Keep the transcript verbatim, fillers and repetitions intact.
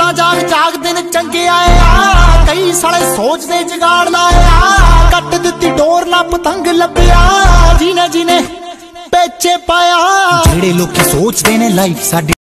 रातां जाग जाग दिन चंगे आए आ, कई साले सोचदे जुगाड़ लाए आ, कट दित्ती डोर ना पतंग लभ्या, जीने जीने पेचे पाया। जेड़े लोग सोचदे ने लाइफ साडी